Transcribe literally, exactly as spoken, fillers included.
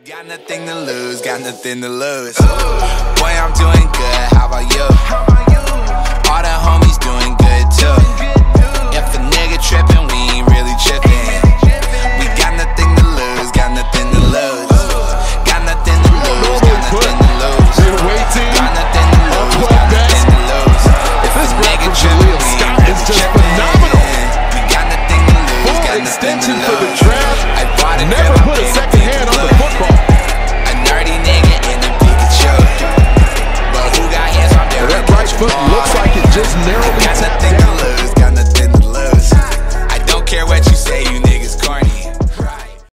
Got nothing to lose, got nothing to lose. Boy, I'm doing good, how about you? All the homies doing good too.